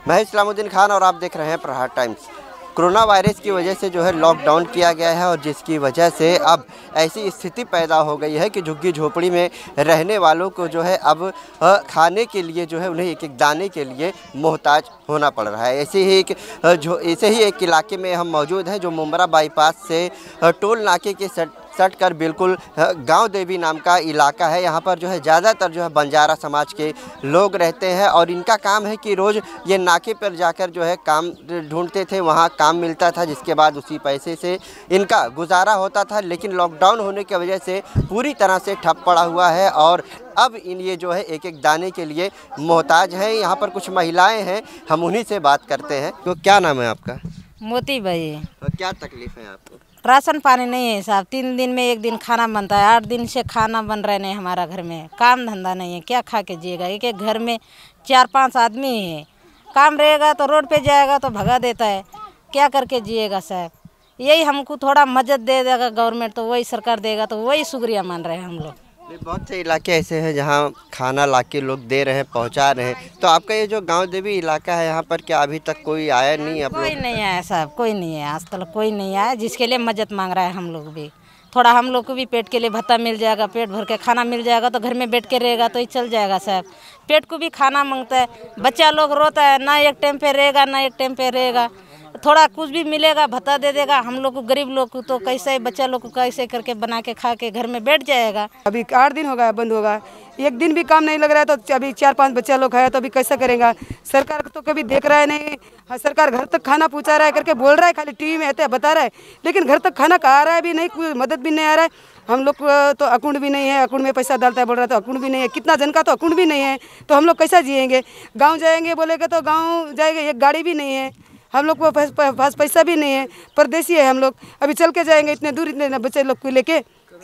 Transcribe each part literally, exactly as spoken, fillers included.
मैं इस्लामुद्दीन खान और आप देख रहे हैं प्रहार टाइम्स। कोरोना वायरस की वजह से जो है लॉकडाउन किया गया है और जिसकी वजह से अब ऐसी स्थिति पैदा हो गई है कि झुग्गी झोपड़ी में रहने वालों को जो है अब खाने के लिए जो है उन्हें एक एक दाने के लिए मोहताज होना पड़ रहा है। ऐसे ही एक जो ऐसे ही एक इलाके में हम मौजूद हैं जो मुमरा बाईपास से टोल नाके के सट सट कर बिल्कुल गांव देवी नाम का इलाका है। यहाँ पर जो है ज़्यादातर जो है बंजारा समाज के लोग रहते हैं और इनका काम है कि रोज़ ये नाके पर जाकर जो है काम ढूंढते थे, वहाँ काम मिलता था जिसके बाद उसी पैसे से इनका गुजारा होता था। लेकिन लॉकडाउन होने की वजह से पूरी तरह से ठप पड़ा हुआ है और अब इन ये जो है एक एक दाने के लिए मोहताज हैं। यहाँ पर कुछ महिलाएँ हैं, हम उन्हीं से बात करते हैं। तो क्या नाम है आपका? मोती भाई। तो क्या तकलीफ़ है आपको? राशन पानी नहीं है साहब, तीन दिन में एक दिन खाना बनता है, आठ दिन से खाना बन रहे नहीं हमारा घर में, काम धंधा नहीं है, क्या खा के जिएगा। एक एक घर में चार पांच आदमी है, काम रहेगा तो रोड पे जाएगा तो भगा देता है, क्या करके जिएगा साहब। यही हमको थोड़ा मदद दे देगा गवर्नमेंट तो वही सरकार देगा तो वही शुक्रिया मान रहे हैं हम लोग। बहुत से इलाके ऐसे हैं जहां खाना लाके लोग दे रहे हैं, पहुंचा रहे हैं। तो आपका ये जो गांव देवी इलाका है यहाँ पर क्या अभी तक कोई आया नहीं? आप कोई नहीं आया साहब, कोई नहीं है आज तक, कोई नहीं आया जिसके लिए मदद मांग रहा है। हम लोग भी थोड़ा, हम लोग को भी पेट के लिए भत्ता मिल जाएगा, पेट भर के खाना मिल जाएगा तो घर में बैठ के रहेगा तो ही चल जाएगा साहब। पेट को भी खाना मांगता है, बच्चा लोग रोता है, ना एक टाइम पे रहेगा ना एक टाइम पे रहेगा। थोड़ा कुछ भी मिलेगा भत्ता दे देगा, हम लोग को गरीब लोग को तो कैसे बच्चा लोग को कैसे करके बना के खा के घर में बैठ जाएगा। अभी आठ दिन हो गया बंद होगा, एक दिन भी काम नहीं लग रहा है तो अभी चार पांच बच्चा लोग है तो अभी कैसा करेगा। सरकार तो कभी देख रहा है नहीं। हाँ, सरकार घर तक खाना पहुंचा रहा है करके बोल रहा है, खाली टीवी में ऐसे बता रहा है, लेकिन घर तक खाना आ रहा है भी नहीं, कोई मदद भी नहीं आ रहा है। हम लोग तो अकाउंट भी नहीं है, अकाउंट में पैसा डालता है बोल रहा है तो अकाउंट भी नहीं है, कितना जन का तो अकाउंट भी नहीं है, तो हम लोग कैसा जिएंगे। गाँव जाएंगे बोलेगा तो गाँव जाएंगे, एक गाड़ी भी नहीं है, हम लोग को पास पैसा भी नहीं है, परदेसी है हम लोग। अभी चल के जाएंगे इतने दूर, इतने बच्चे लोग को लेके।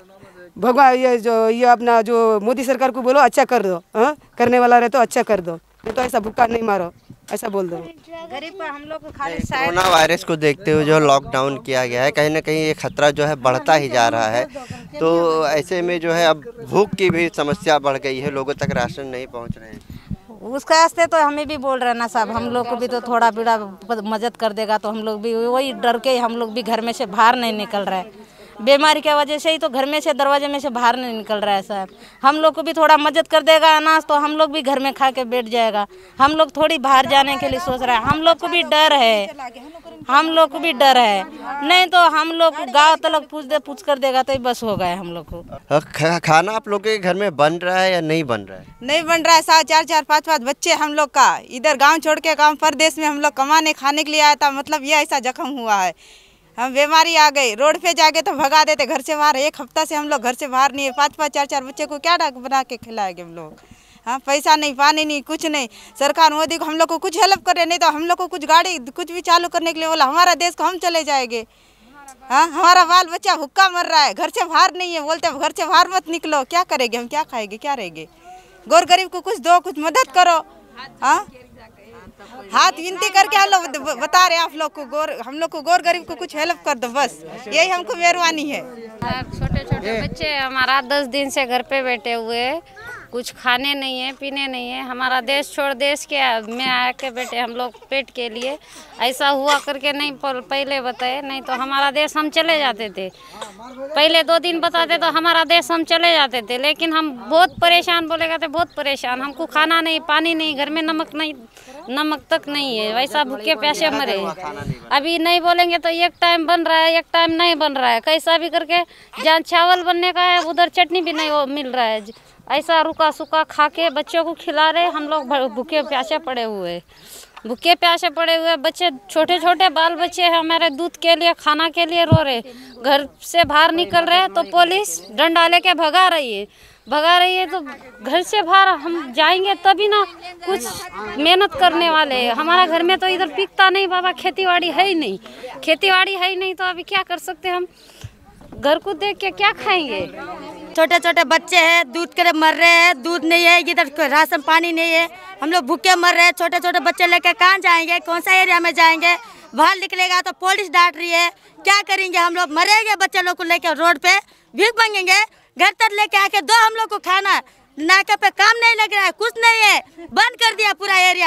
भगवान ये जो ये अपना जो मोदी सरकार को बोलो अच्छा कर दो, हाँ करने वाला रहे तो अच्छा कर दो, तो ऐसा भूखा नहीं मारो, ऐसा बोल दो। गरीब पर हम लोग को खाली कोरोना वायरस को देखते हुए जो लॉकडाउन किया गया है, कहीं ना कहीं ये खतरा जो है बढ़ता ही जा रहा है। तो ऐसे में जो है अब भूख की भी समस्या बढ़ गई है, लोगों तक राशन नहीं पहुँच रहे हैं। उसका वास्ते तो हमें भी बोल रहे हैं ना साहब, हम लोग को भी तो थोड़ा बिड़ा मदद कर देगा तो हम लोग भी वही डर के हम लोग भी घर में से बाहर नहीं निकल रहे हैं। बीमारी की वजह से ही तो घर में से दरवाजे में से बाहर नहीं निकल रहा है साहब। हम लोग को भी थोड़ा मदद कर देगा अनाज तो हम लोग भी घर में खा के बैठ जाएगा। हम लोग थोड़ी बाहर जाने के लिए सोच रहे हैं, हम लोग को भी डर है, हम लोग को भी डर है। नहीं तो हम लोग गाँव तक पूछ दे पूछ कर देगा तो ही बस हो गए हम लोग को। खा, खाना आप लोग के घर में बन रहा है या नहीं बन रहा है? नहीं बन रहा है साहब, चार चार पाँच पाँच बच्चे हम लोग का इधर गांव छोड़ के गांव परदेश में हम लोग कमाने खाने के लिए आया था, मतलब ये ऐसा जख्म हुआ है। हम बीमारी आ गई, रोड पे जाके तो भगा देते घर से बाहर। एक हफ्ता से हम लोग घर से बाहर नहीं है, पाँच पाँच चार चार बच्चे को क्या बना के खिलाएंगे हम लोग। हाँ, पैसा नहीं, पानी नहीं, कुछ नहीं। सरकार मोदी को हम लोग को कुछ हेल्प करे, नहीं तो हम लोग को कुछ गाड़ी कुछ भी चालू करने के लिए बोला हमारा देश को हम चले जाएंगे। हाँ, हमारा बाल बच्चा भूखा मर रहा है, घर से बाहर नहीं है, बोलते घर से बाहर मत निकलो, क्या करेंगे हम, क्या खाएंगे, क्या रहेंगे। गौर गरीब को कुछ दो, कुछ मदद करो। हाँ, हाथ विनती करके हम लोग बता रहे आप लोग को, गौर हम लोग को गौर गरीब को कुछ हेल्प कर दो, बस यही हमको मेहरबानी है। छोटे छोटे बच्चे हमारा दस दिन से घर पे बैठे हुए, कुछ खाने नहीं है, पीने नहीं है। हमारा देश छोड़ देश के में आके बैठे हम लोग पेट के लिए। ऐसा हुआ करके नहीं पहले बताए, नहीं तो हमारा देश हम चले जाते थे। पहले दो दिन बताते तो हमारा देश हम चले जाते थे, लेकिन हम बहुत परेशान, बोलेगा तो बहुत परेशान। हमको खाना नहीं, पानी नहीं, घर में नमक नहीं, नमक तक नहीं है, वैसा भूखे प्यासे मरे। अभी नहीं बोलेंगे तो एक टाइम बन रहा है, एक टाइम नहीं बन रहा है, कैसा भी करके। जहाँ चावल बनने का है उधर चटनी भी नहीं मिल रहा है। ऐसा रुका सुखा खा के बच्चों को खिला रहे, हम लोग भूखे प्यासे पड़े हुए, भूखे प्यासे पड़े हुए। बच्चे छोटे छोटे बाल बच्चे हैं हमारे, दूध के लिए खाना के लिए रो रहे, घर से बाहर निकल रहे तो पुलिस डंडा लेके भगा रही है, भगा रही है। तो घर से बाहर हम जाएंगे तभी ना कुछ मेहनत करने वाले। हमारा घर में तो इधर पिकता नहीं बाबा, खेती बाड़ी है ही नहीं, खेती बाड़ी है ही नहीं, तो अभी क्या कर सकते हम, घर को देख के क्या खाएंगे। छोटे छोटे बच्चे हैं, दूध के मर रहे हैं, दूध नहीं है, इधर राशन पानी नहीं है, हम लोग भूखे मर रहे हैं। छोटे छोटे बच्चे लेकर कहाँ जाएंगे, कौन सा एरिया में जाएंगे। बाहर निकलेगा तो पुलिस डांट रही है, क्या करेंगे हम लोग, मरेंगे बच्चे लोग को लेकर रोड पे, भीख मांगेंगे। घर तक लेके आके दो हम लोग को खाना, नाके पे काम नहीं लग रहा है, कुछ नहीं है, बंद कर दिया पूरा एरिया।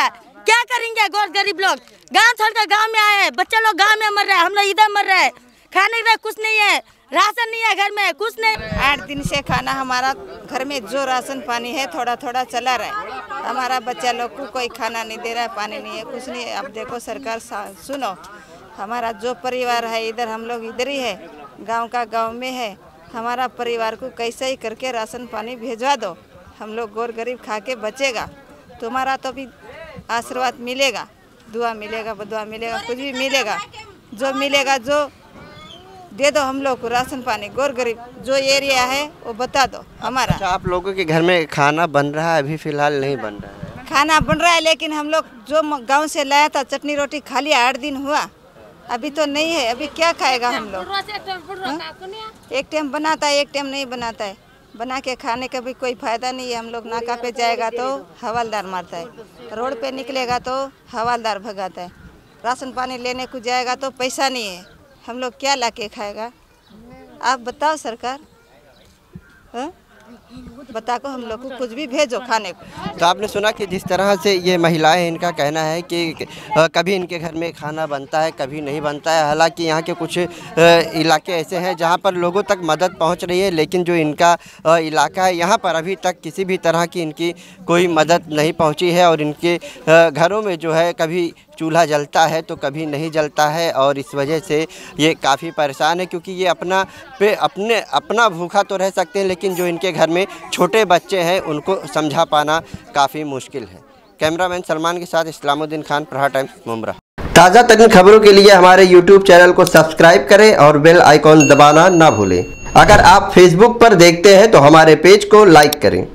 क्या करेंगे गौर गरीब लोग? गांव छोड़कर गांव में आए, बच्चे लोग गांव में मर रहे हैं, हम लोग इधर मर रहे हैं। खाने के लिए कुछ नहीं है, राशन नहीं है घर में, कुछ नहीं। आठ दिन से खाना हमारा घर में जो राशन पानी है थोड़ा थोड़ा चला रहा है। हमारा बच्चा लोग को कोई खाना नहीं दे रहा है, पानी नहीं है, कुछ नहीं है। अब देखो सरकार सुनो, हमारा जो परिवार है इधर, हम लोग इधर ही है, गांव का गांव में है। हमारा परिवार को कैसे ही करके राशन पानी भेजवा दो, हम लोग गौर गरीब खा के बचेगा। तुम्हारा तो भी आशीर्वाद मिलेगा, दुआ मिलेगा, बदुआ मिलेगा, कुछ भी मिलेगा। जो मिलेगा जो दे दो हम लोग को राशन पानी, गौर गरीब जो एरिया है वो बता दो हमारा। अच्छा, आप लोगों के घर में खाना बन रहा है? अभी फिलहाल नहीं बन रहा है। खाना बन रहा है, लेकिन हम लोग जो गांव से लाया था चटनी रोटी खा लिया, आठ दिन हुआ, अभी तो नहीं है। अभी क्या खाएगा हम लोग? एक टाइम बनाता है, एक टाइम नहीं बनाता है। बना के खाने का भी कोई फायदा नहीं है। हम लोग नाका पे जाएगा तो हवालदार मारता है, रोड पे निकलेगा तो हवालदार भगाता है, राशन पानी लेने को जाएगा तो पैसा नहीं है। हम लोग क्या ला के खाएगा? आप बताओ सरकार, हा? बता को हम लोग को कुछ भी भेजो खाने को। तो आपने सुना कि जिस तरह से ये महिलाएं, इनका कहना है कि कभी इनके घर में खाना बनता है, कभी नहीं बनता है। हालांकि यहाँ के कुछ इलाके ऐसे हैं जहाँ पर लोगों तक मदद पहुँच रही है, लेकिन जो इनका इलाका है यहाँ पर अभी तक किसी भी तरह की इनकी कोई मदद नहीं पहुँची है। और इनके घरों में जो है कभी चूल्हा जलता है तो कभी नहीं जलता है, और इस वजह से ये काफ़ी परेशान है, क्योंकि ये अपना पे अपने अपना भूखा तो रह सकते हैं, लेकिन जो इनके घर में छोटे बच्चे हैं उनको समझा पाना काफ़ी मुश्किल है। कैमरामैन सलमान के साथ इस्लामुद्दीन खान, प्रहार टाइम्स, मुमरा। ताज़ा तरीन खबरों के लिए हमारे यूट्यूब चैनल को सब्सक्राइब करें और बेल आइकॉन दबाना ना भूलें। अगर आप फेसबुक पर देखते हैं तो हमारे पेज को लाइक करें।